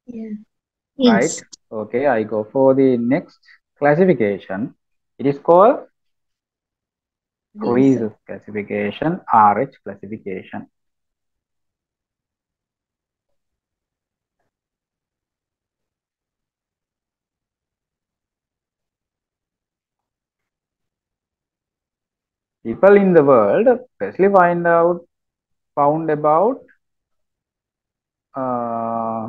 Yeah. right? Yes. Okay, I go for the next classification. It is called Reason. Rhesus classification, RH classification. People in the world especially found about uh,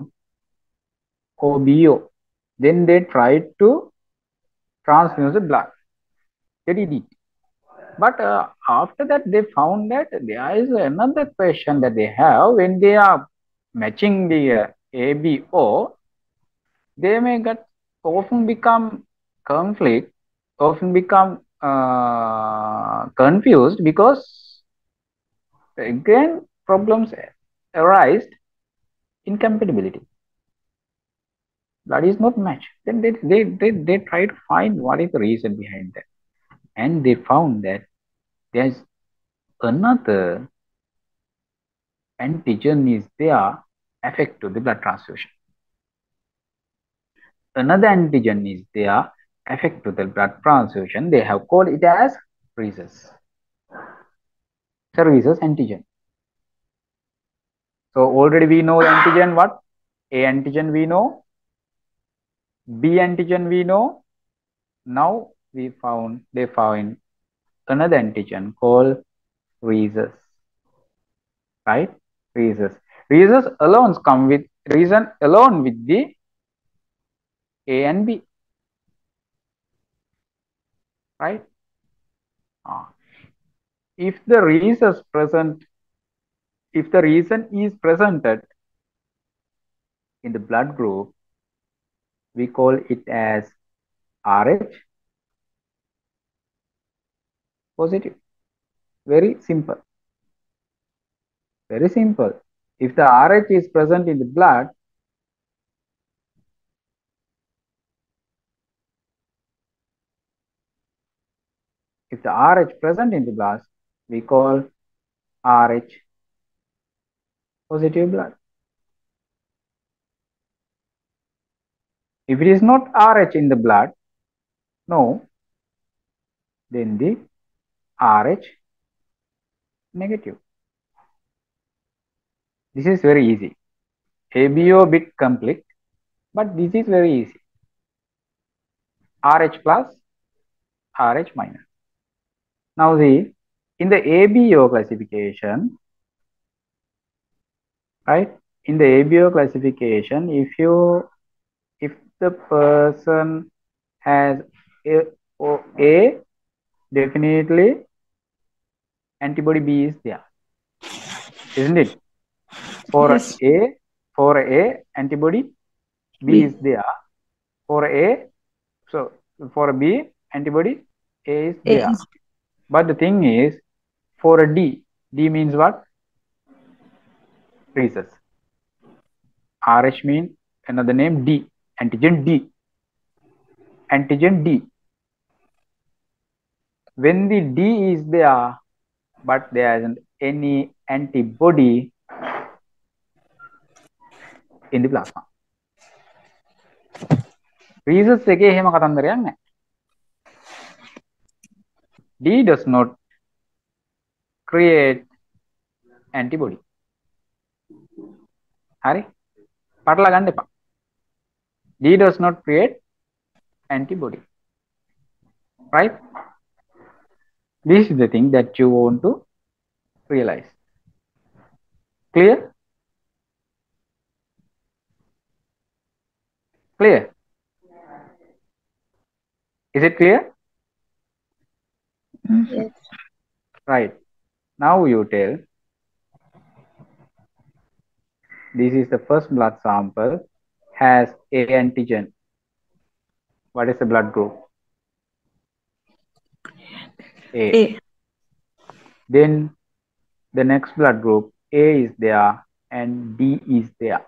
OBO. Then they tried to transfuse the blood. They did it. But after that, they found that there is another question that they have when they are matching the ABO, they may get often become conflict, often become confused because again problems arise incompatibility. Blood is not matched. Then they try to find what is the reason behind that. And they found that there's another antigen is there affect to the blood transfusion. Another antigen is there affect to the blood transfusion. They have called it as rhesus. So rhesus antigen. So already we know the antigen what? A antigen we know, B antigen we know. Now they found another antigen called rhesus, right? Rhesus. Rhesus alone come with reason alone with the A and B, right? Ah. If the rhesus present, if the reason is presented in the blood group, we call it as RH positive. Very simple. Very simple. If the RH is present in the blood, if the RH present in the blood, we call RH positive blood. If it is not RH in the blood, no, then the RH negative. This is very easy. ABO bit complex, but this is very easy. RH plus, RH minus. Now the in the ABO classification, right? In the ABO classification, if the person has A, definitely antibody B is there, isn't it? For Yes. A, for A, antibody B is B. there. For A, so for B, antibody A is A there. is But the thing is, for a D, D means what? Rhesus. RH means another name D, antigen D, antigen D. When the D is there, but there isn't any antibody in the plasma. Rhesus එකේ එහෙම කතන්දරයක් නැහැ. D does not create antibody. හරි? පටල ගන්න එපා. D does not create antibody. Right? This is the thing that you want to realize. Clear? Clear? Is it clear? yes. Right. Now you tell, this is the first blood sample, has A antigen. What is the blood group? A. A. Then the next blood group, A is there and D is there.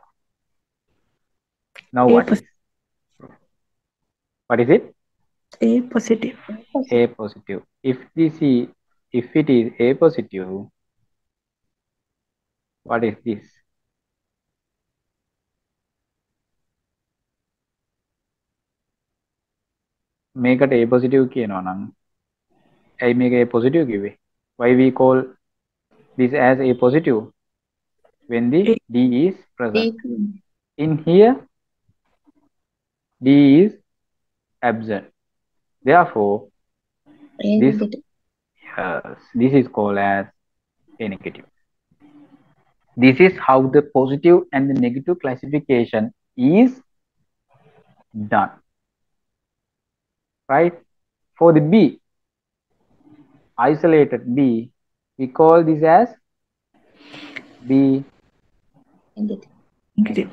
Now A what is? positive. What is it? A positive. A positive. If it is A positive, what is this? මේකට A positive කියනවා නම් ඇයි මේක A positive කිව්වේ? Why we call this as A positive when the A, D is present? D In here D is absent. Therefore, A this negative. this is called as A negative. This is how the positive and the negative classification is done. Right? For the B, isolated B, we call this as B Negative. negative.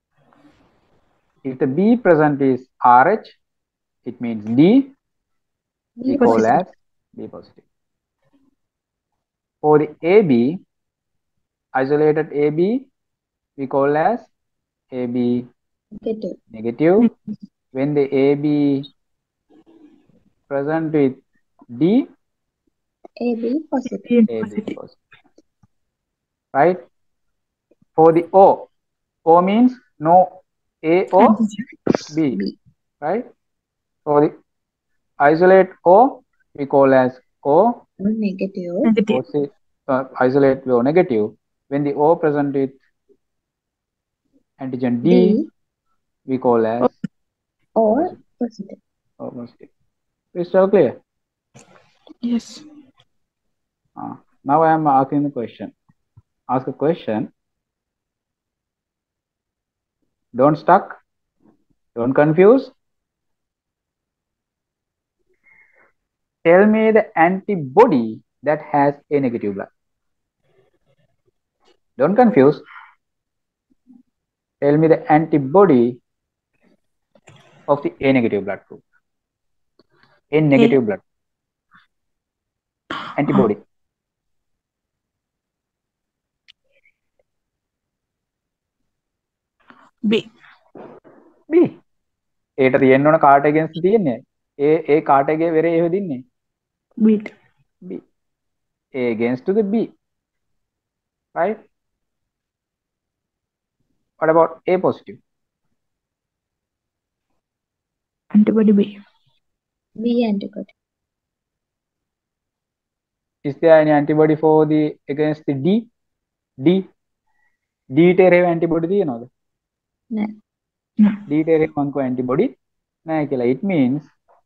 If the B present is RH, it means D, we B call Positive. as B positive. For the AB, isolated AB, we call as AB negative. negative. When the AB present with D, AB positive. A AB positive. positive. Right? For the O, O means no A or Antigen. B. B. Right? For the isolate O, we call as O. Or negative. Negative. Isolate O negative. When the O present with antigen D, D we call as or opposite. positive. Opposite. Is that clear? Yes. Now I am asking the question. Ask a question. Don't stuck. Don't confuse. Tell me the antibody that has A negative blood. Don't confuse. Tell me the antibody of the A negative blood group. A negative blood. Antibody. B. B. ඒට තියෙන්න ඕන කාට against තියෙන්නේ? ඒ කාටගේ වෙරේ එහෙ දින්නේ? Beat. B. A against to the B. Right? What about A positive? Antibody B. B antibody. Is there any antibody for the against the D? D. D ට එරෙහිව antibody තියෙනවද? No. No. D ට එරෙහිව මං antibody නැහැ කියලා. It means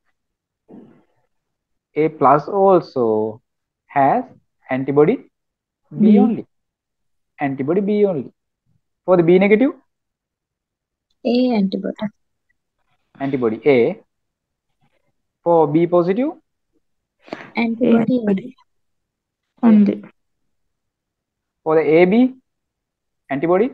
A plus also has antibody B B. only. Antibody B only. For the B negative, A antibody. antibody A. For B positive, A Antibody antibody. Only. for the AB, antibody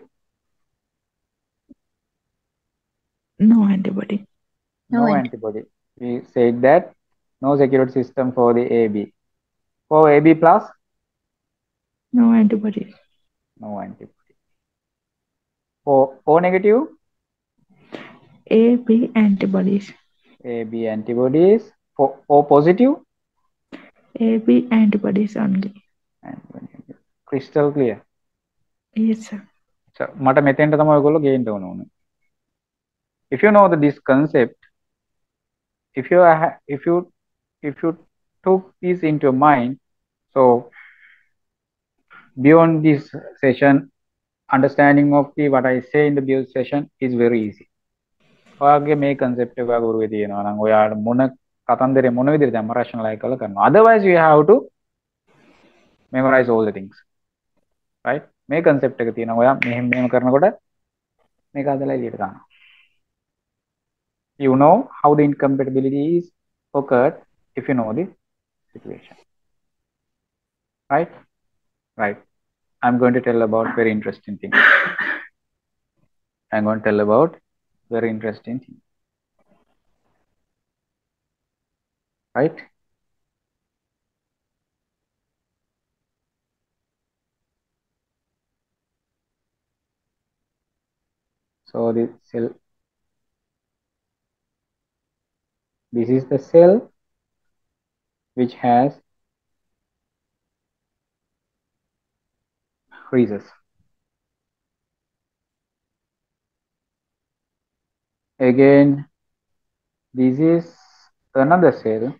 No antibody. No no antibody. We said that no security system for the AB. For AB plus, No antibody. no antibody. For O negative, A B antibodies. AB antibodies. For O positive, A B antibodies only. antibody. Crystal clear. Yes, sir. So මට මෙතෙන්ට තමයි ඔයගොල්ලෝ ගේන්න ඕනේ. If you know this concept, if you took this into your mind, so beyond this session, understanding of the what I say in the beyond session is very easy. ඔයාගේ මේ concept එක ඔයා ගුරුවේ තියෙනවා නම් ඔයාට මොන කතන්දරේ මොන විදිහට දැම්ම rationalize කරලා කරනවා. Otherwise you have to memorize all the things. Right? මේ concept එක තියෙනවා. ඔයා මෙහෙම කරනකොට මේක අදලා එළියට දානවා. You know how the incompatibility is occurred if you know the situation. Right? Right. I'm going to tell about very interesting thing. I'm going to tell about very interesting thing. Right? So the cell, this is the cell which has rhesus. Again, this is another cell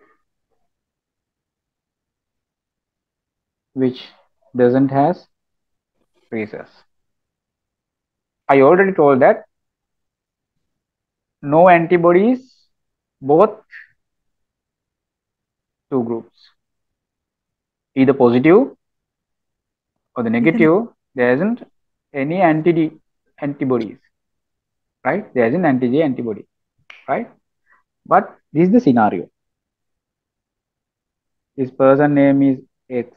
which doesn't has rhesus. I already told that no antibodies, both two groups, either positive or the negative. There isn't any antibodies, right? There isn't anti-J antibody, right? But this is the scenario. This person name is X.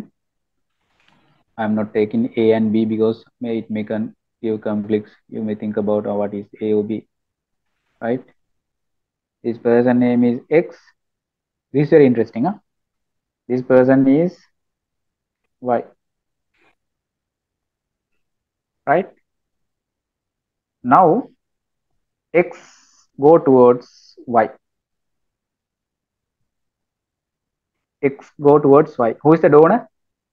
I'm not taking A and B because it may give conflicts. You may think about what is A or B, right? This person name is X. This is very interesting. Huh? This person is Y, right? Now X go towards Y. X go towards Y. Who is the donor?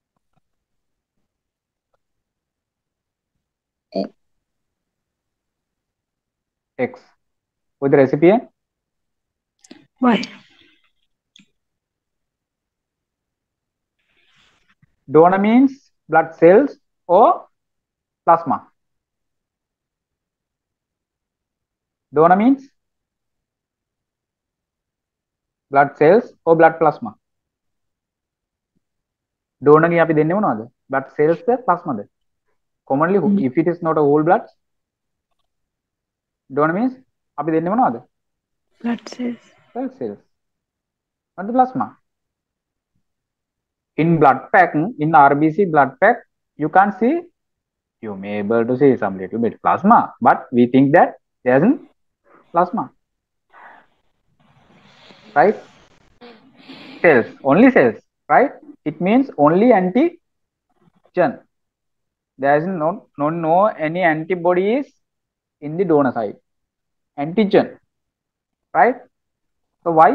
X. Who is the recipient? Y. Donor means blood cells or plasma. Donor means blood cells or blood plasma. Donor ගේ අපි දෙන්නේ මොනවද? blood cells the plasma the? Commonly if it is not a whole blood, donor means අපි දෙන්නේ මොනවද? Blood cells. Blood cells. Not the plasma. In blood pack, in RBC blood pack, you can't see, you may be able to see some little bit plasma, but we think that there isn't plasma. Right? Cells, only cells, right? It means only antigen. There is no any antibodies in the donor side. Antigen, right? So why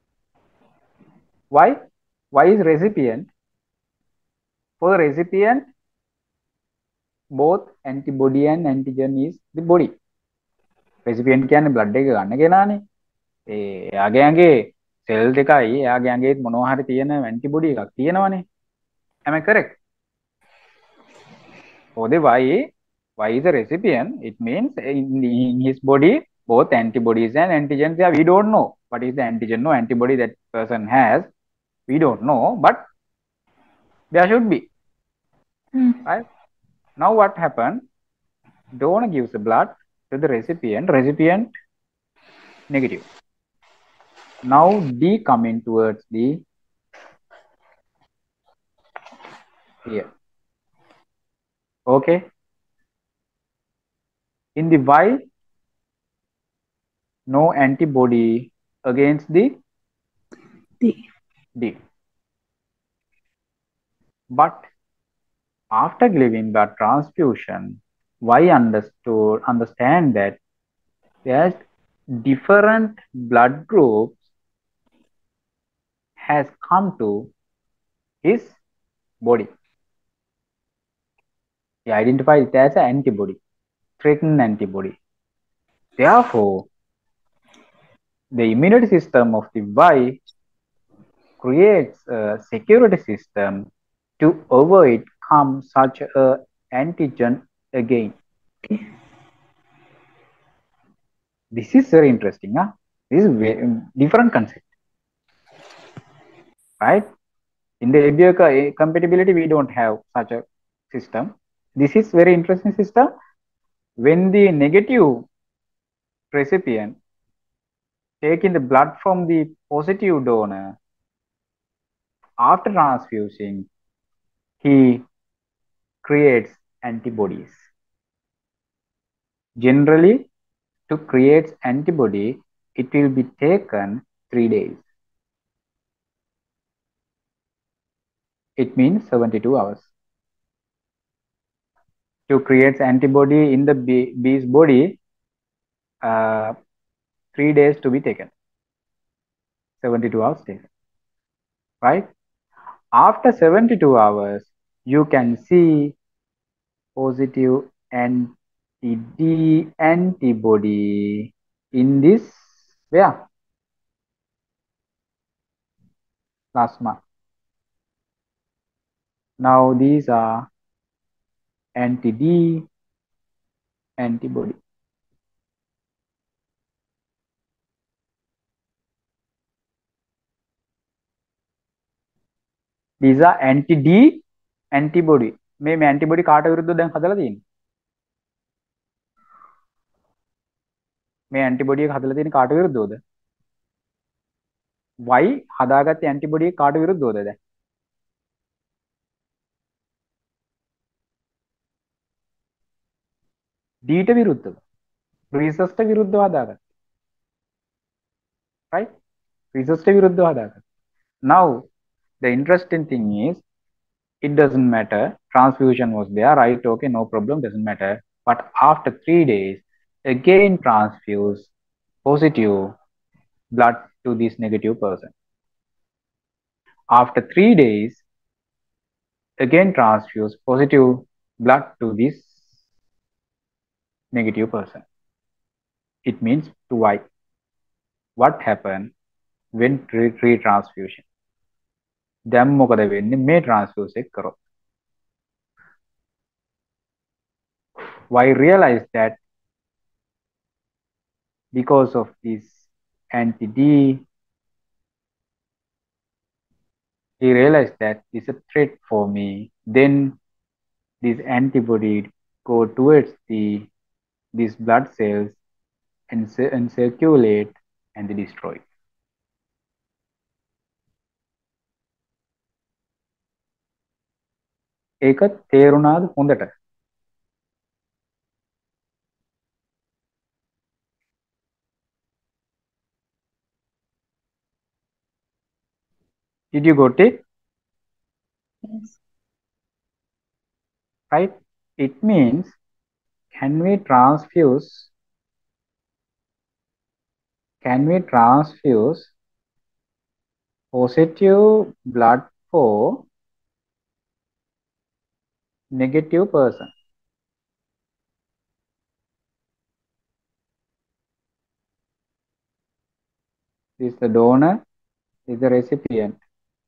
is recipient? For the recipient, both antibody and antigen is the body. Recipient කියන්නේ blood එක ගන්න කෙනානේ. එයාගේ ඇඟේ cell දෙකයි එයාගේ ඇඟේත් මොනවා හරි තියෙන antibody එකක් තියෙනවනේ. Am I correct? For the Y is a recipient. It means in his body both antibodies and antigens. Yeah, we don't know what is the antigen or antibody that person has. We don't know, but there should be. Right? Now what happened? Donor gives the blood to the recipient. Recipient negative. Now D coming towards the here. Okay. In the Y, no antibody against the D. But after giving blood transfusion, Y understand that there's different blood groups has come to his body. He identifies it as an antibody, threatened antibody. Therefore, the immunity system of the Y creates a security system to avoid come such a antigen again. Okay. This is very interesting. Huh? This is very different concept. Right? In the ABO compatibility, we don't have such a system. This is very interesting system. When the negative recipient taking the blood from the positive donor, after transfusing, he creates antibodies. Generally, to create antibody, it will be taken 3 days. It means 72 hours. To create antibody in the bee's body, 3 days to be taken. 72 hours taken. Right? After 72 hours, you can see positive anti-D antibody in this where? plasma. Now these are anti-D antibody. These are anti-D antibody. මේ antibody කාට විරුද්ධව දැන් හදලා තියෙන්නේ? මේ antibody එක හදලා තියෙන්නේ කාට විරුද්ධවද? Y හදාගත්තේ antibody එක කාට විරුද්ධවද දැන්? D ට විරුද්ධව. rhesus ට විරුද්ධව හදාගත්තා. Right? rhesus ට විරුද්ධව හදාගත්තා. Now the interesting thing is it doesn't matter, transfusion was there, right? Okay, no problem, doesn't matter. But after 3 days again transfuse positive blood to this negative person. After 3 days again transfuse positive blood to this negative person. It means to Y. What happened when retransfusion? දැන් මොකද වෙන්නේ මේ transfuse එක කරොත්? Y realized that because of this anti-D, he realized that it's a threat for me. Then this antibody go towards these blood cells and circulate and destroy. ඒක තේරුණාද හොඳට? Did you got it? Yes. Right? It means can we transfuse positive blood for negative person? This is the donor, this is the recipient.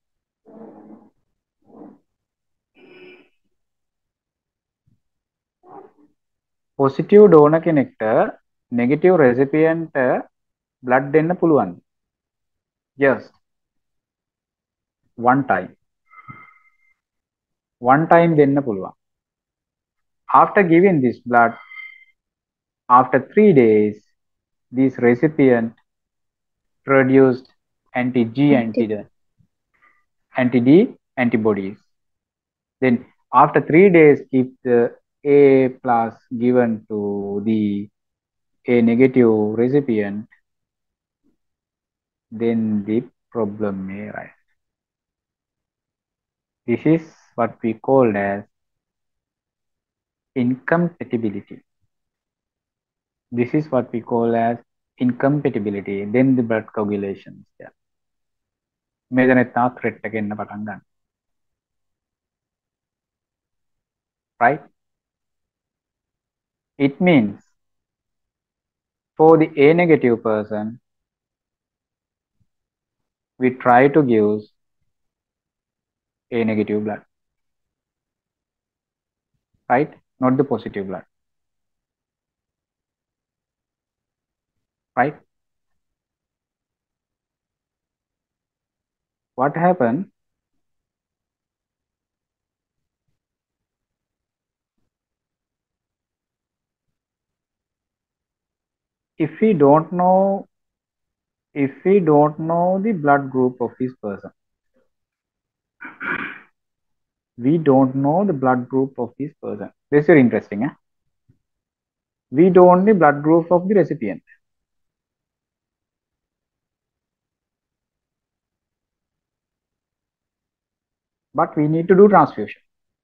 positive donor කෙනෙක්ට negative recipient blood දෙන්න පුළුවන්. Just one time දෙන්න පුළුවන්. After giving this blood, after 3 days, this recipient produced anti-G anti-D antibodies. Then after 3 days, if the A plus given to the A negative recipient, then the problem may arise. This is what we call as incompatibility. This is what we call as incompatibility. Then the blood coagulations. Yeah. මෙතන threat එක එන්න පටන් ගන්න. Right? It means for the A negative person, we try to give A negative blood. Right? Not the positive blood. Right? What happened? If we don't know the blood group of this person, we don't know the blood group of this person. This is very interesting. Eh? We don't know the blood group of the recipient. But we need to do transfusion.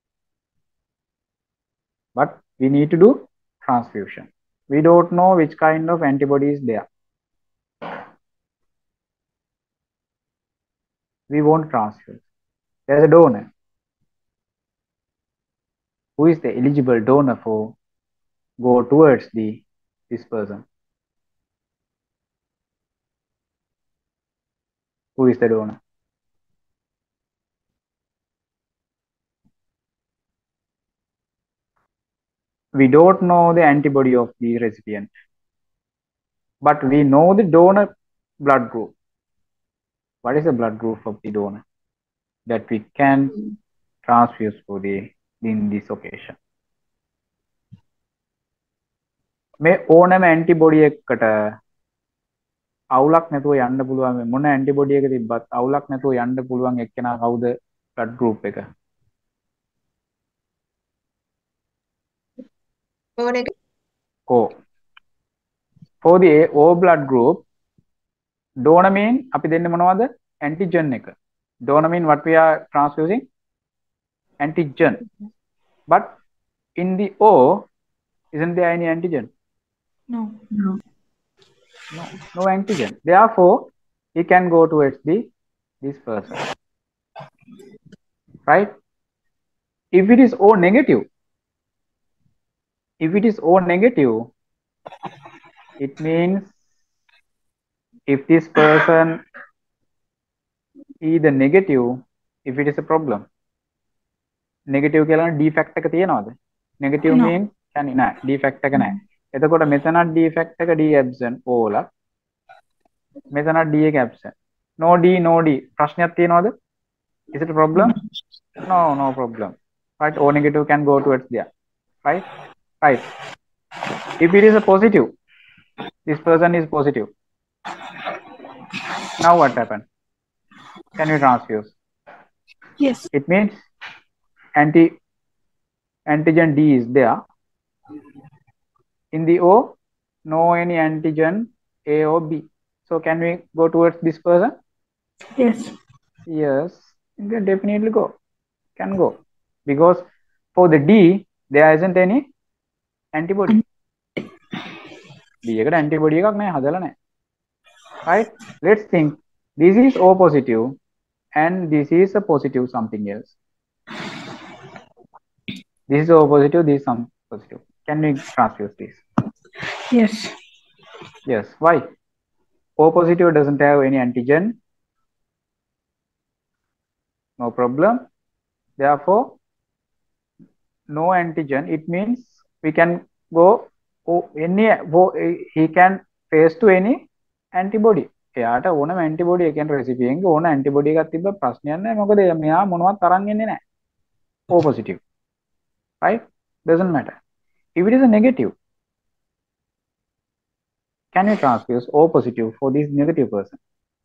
We don't know which kind of antibody is there. We won't transfuse. There's a donor. Who is the eligible donor for go towards this person? Who is the donor? we don't know the antibody of the recipient, but we know the donor blood group. What is the blood group of the donor that we can transfuse for the in this occasion? මේ ඕනෑම antibody එකකට අවුලක් නැතුව යන්න පුළුවන් මේ මොන antibody එක තිබ්බත් අවුලක් නැතුව යන්න පුළුවන් එක්කෙනා කවුද blood group එක? O negative. O. For the O blood group, donor mean අපි දෙන්නේ මොනවද? antigen එක. Donor mean what we are transfusing? Antigen. But in the O, isn't there any antigen? No. No antigen. Therefore, he can go towards this person. Right? If it is O negative, it means if this person is the negative, if it is a problem. Negative කියලා defect එක තියනවද? Negative No. means කියන්නේ නෑ defect එක නෑ. එතකොට මෙතන defect එක D absent O වල. මෙතන D එක absent. No D. ප්‍රශ්නයක් තියනවද? Is it a problem? No problem. Right? O negative can go towards there. Right? If it is a positive, this person is positive. Now what happened? Can we transfuse? Yes. It means antigen D is there. In the O, no any antigen A or B. So can we go towards this person? Yes. Yes, you can definitely go. Can go. Because for the D, there isn't any antibody. D එකට antibody එකක් නැහැ හදලා නැහැ. Right? Let's think. This is O positive and this is a positive something else. This is O positive, this is some positive. Can we transfuse this? Yes. Yes. Why? O positive doesn't have any antigen. No problem. Therefore, no antigen. It means we can go he can face to any antibody. එයාට ඕනම antibody එකෙන් recipient ගේ ඕන antibody එකක් තිබ්බ ප්‍රශ්නයක් නැහැ. මොකද මෙයා මොනවත් තරන් එන්නේ නැහැ. O positive. Right? Doesn't matter. If it is a negative, can you transfuse O positive for this negative person?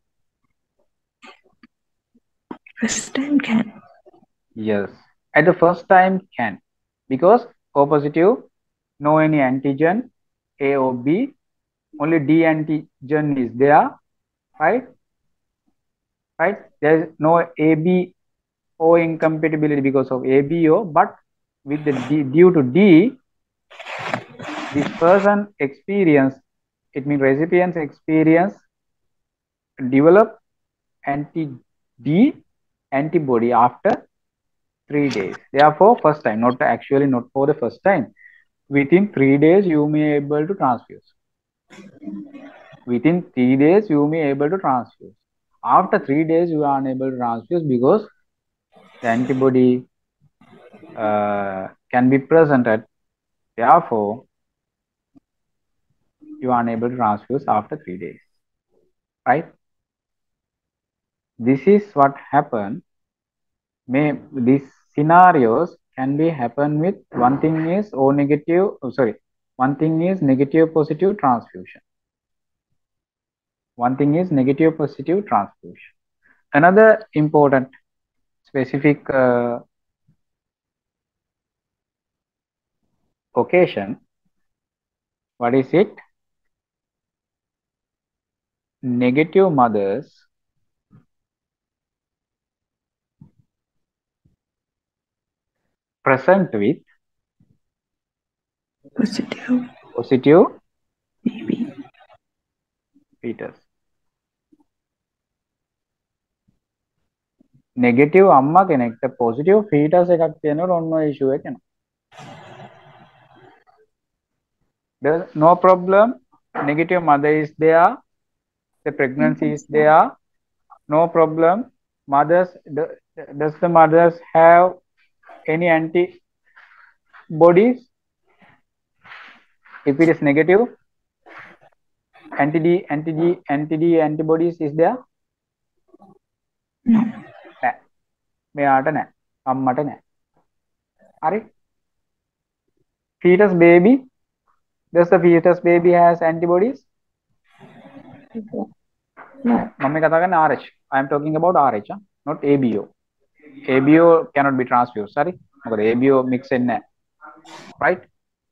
First time can. Yes. At the first time can. Because O positive, no any antigen, A or B, only D antigen is there. Right? There is no ABO incompatibility because of ABO, but with the D, due to D, this person experience, it means recipients experience develop anti-D antibody after 3 days. Therefore, first time, not for the first time. Within 3 days, you may able to transfuse. Within 3 days, you may able to transfuse. After 3 days, you are unable to transfuse because the antibody can be presented. Therefore, you are unable to transfuse after 3 days. Right? This is what happened. These scenarios can be happen with one thing is one thing is negative positive transfusion. One thing is negative positive transfusion. Another important specific occasion, what is it? Negative mothers present with positive baby. fetus. Negative amma කෙනෙක්ට positive fetus එකක් තියෙනකොට ඔන්න ඔය issue එක එනවා. There's no problem. Negative mother is there. The pregnancy is there. No problem. Does the mothers have any antibodies? If it is negative, anti-D antibodies is there? No. නෑ. මෙයාට නෑ. අම්මට නෑ. හරි? Fetus baby. Does the fetus baby has antibodies? No. මම කතා කරන්නේ RH. I am talking about RH, not ABO. ABO cannot be transfused. Sorry. මොකද ABO mix වෙන්නේ නැහැ. Right?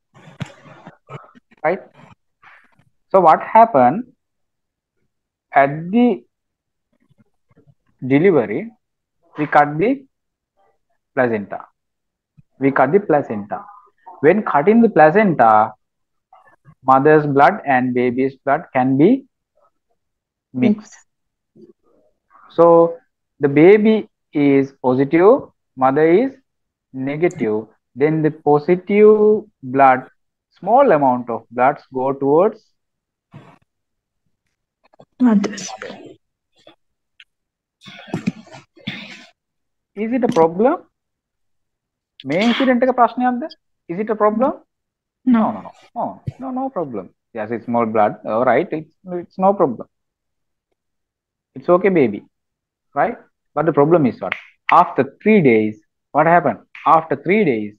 Right? So what happened at the delivery? We cut the placenta. We cut the placenta. When cutting the placenta, mother's blood and baby's blood can be mixed. So the baby is positive, mother is negative. Then the positive blood, small amount of bloods go towards Others. Is it a problem? May incident එක ප්‍රශ්නයක්ද? Is it a problem? No. No problem. Yes, it's small blood. All right, it's no problem. It's okay, baby. Right? But the problem is what? After 3 days, what happened? After 3 days,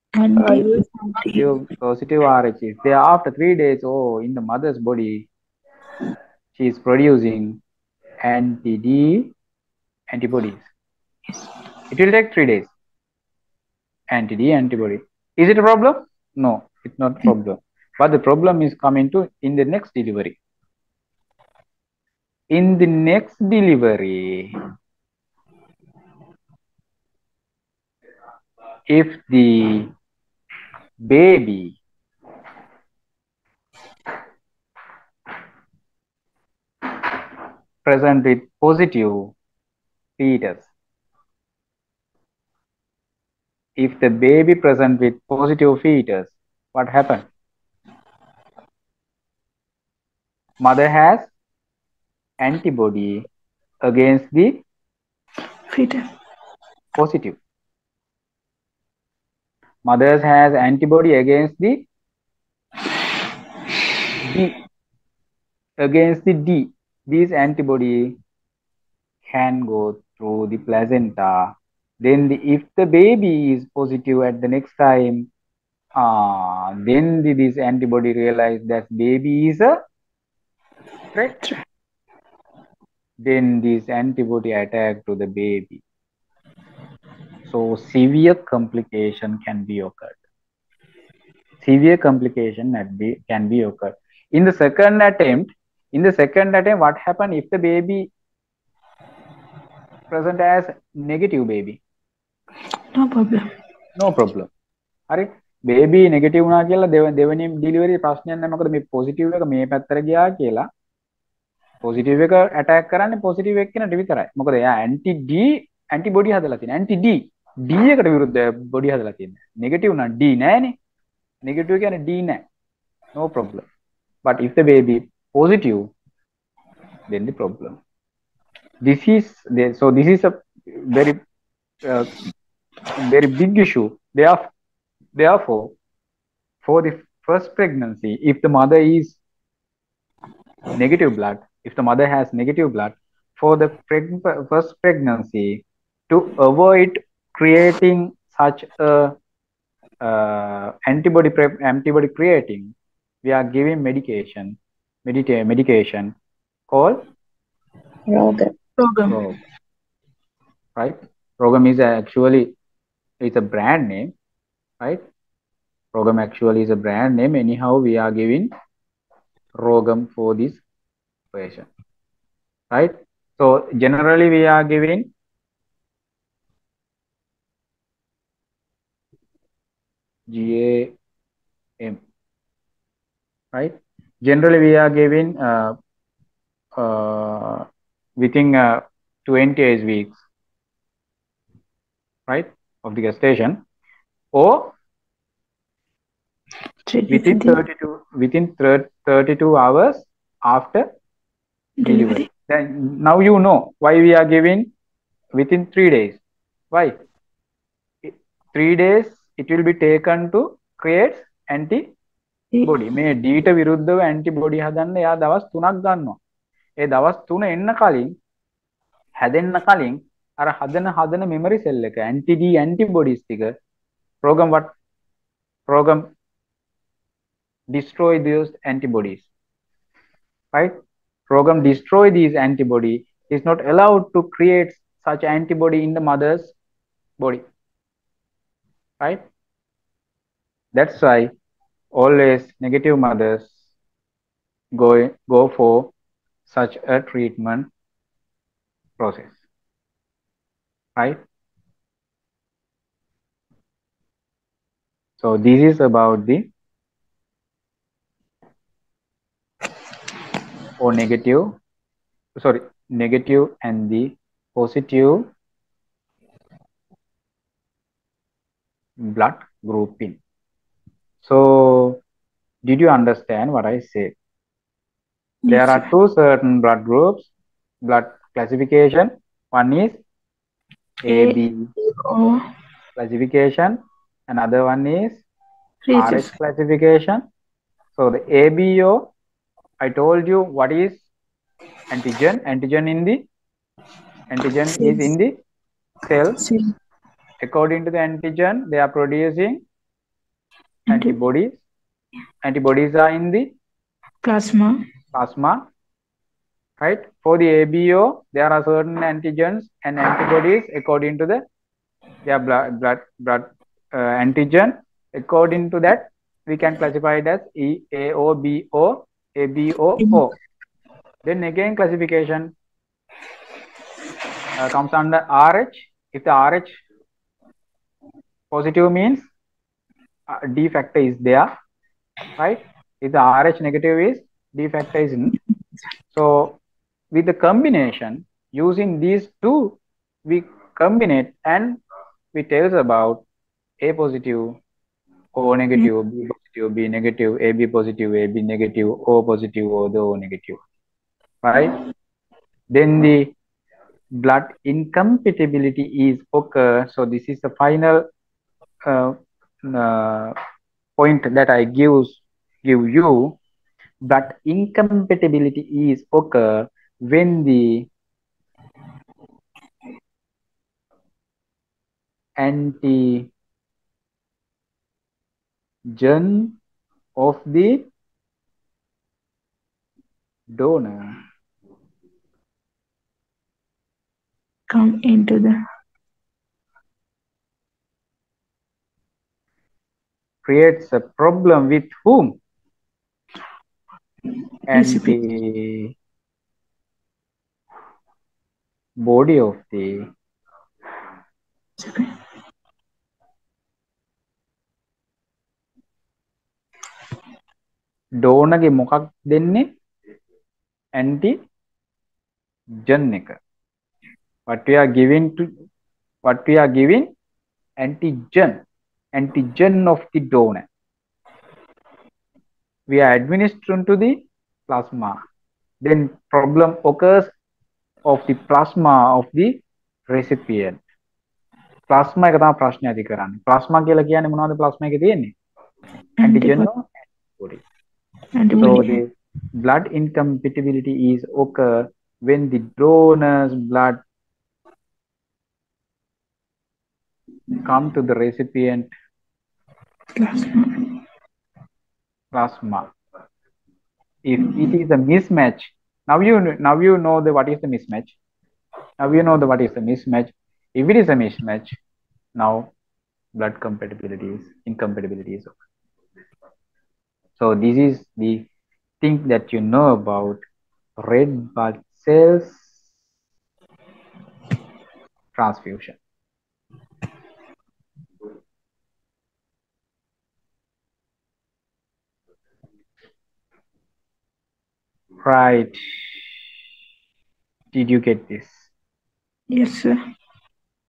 positive RH is there. After 3 days, in the mother's body, she is producing anti-D antibodies. It will take 3 days. Anti-D antibody. Is it a problem? No, it's not a problem. But the problem is coming to in the next delivery. In the next delivery, if the baby present with positive fetus, if the baby present with positive fetus, what happened? Mother has antibody against the Fetus. positive. Mother has antibody against the D. Against the D. These antibody can go through the placenta. Then if the baby is positive at the next time, then this antibody realize that baby is a threat. Then this antibody attack to the baby. So severe complication can be occurred. Severe complication can be occurred. In the second attempt, what happened if the baby present as negative baby? No problem. No problem. හරි baby negative වුණා කියලා දෙවෙනි delivery ප්‍රශ්නයක් නැහැ. මොකද මේ positive එක මේ පැත්තට ගියා කියලා positive එක attack කරන්නේ positive එක්කෙනාට විතරයි. මොකද එයා anti D antibody හදලා තියෙනවා. anti D D එකට විරුද්ධ body හදලා තියෙනවා. negative නම් D නෑනේ. negative කියන්නේ D නෑ. No problem. But if the baby positive, then the problem. This is a very very big issue. Therefore, for the first pregnancy, if the mother is negative blood, if the mother has negative blood, for the first pregnancy, to avoid creating such a antibody creating, we are giving medication called Rogam. Right? Rogam is actually a brand name, right? Rogam actually is a brand name. Anyhow, we are giving Rogam for this patient, right? So generally we are giving GAM, right? Generally we are giving within 28 weeks, right, of the gestation, or within 32 hours after delivery. Then now you know why we are giving within 3 days. Why? 3 days it will be taken to create antibody. Body මේ ඩීට විරුද්ධව antibody හදන්න එයා දවස් 3ක් ගන්නවා. ඒ දවස් 3 එන්න කලින් හැදෙන්න කලින් අර හදන මෙමරි සෙල් එක ඇන්ටි-ඩී ඇන්ටිබොඩිස් ටික program destroy those antibodies, right? Program destroy these antibody is not allowed to create such antibody in the mother's body, right? That's why always negative mothers go for such a treatment process, right? So this is about the negative and the positive blood grouping. So did you understand what I said? There Yes, are two certain blood groups, blood classification. One is AB O classification, another one is Regis. RH classification. So the ABO, I told you what is antigen. Antigen is in the cell. C. According to the antigen, they are producing antibodies. Antibodies are in the Plasma. Right? For the ABO, there are certain antigens and antibodies according to their blood antigen. According to that, we can classify it as AOBO, ABOO. Then again, classification comes under RH. If the RH positive means D factor is there, right? If the RH negative is D factor is in. So with the combination, using these two, we combine and we tell about A positive, O negative, B positive, B negative, AB positive, AB negative, O positive, O negative, right? Then the blood incompatibility is occur. So this is the final point that I give you. Blood incompatibility is occur when the antigen of the donor come into the creates a problem with whom? Body of the donor ගේ මොකක් දෙන්නේ antigen එක. what we are giving antigen of the donor. We are administering to the plasma. Then problem occurs of the plasma of the recipient. Plasma එක තමයි ප්‍රශ්න ඇති කරන්නේ. Plasma කියලා කියන්නේ මොනවද plasma එකේ තියෙන්නේ? Antigen or antibody. So the blood incompatibility is occur when the donor's blood come to the recipient plasma. If it is a mismatch, now you know what is the mismatch. Now you know what is the mismatch. If it is a mismatch, now blood incompatibility is occur. So this is the thing that you know about red blood cells transfusion. Right. Did you get this? Yes, sir.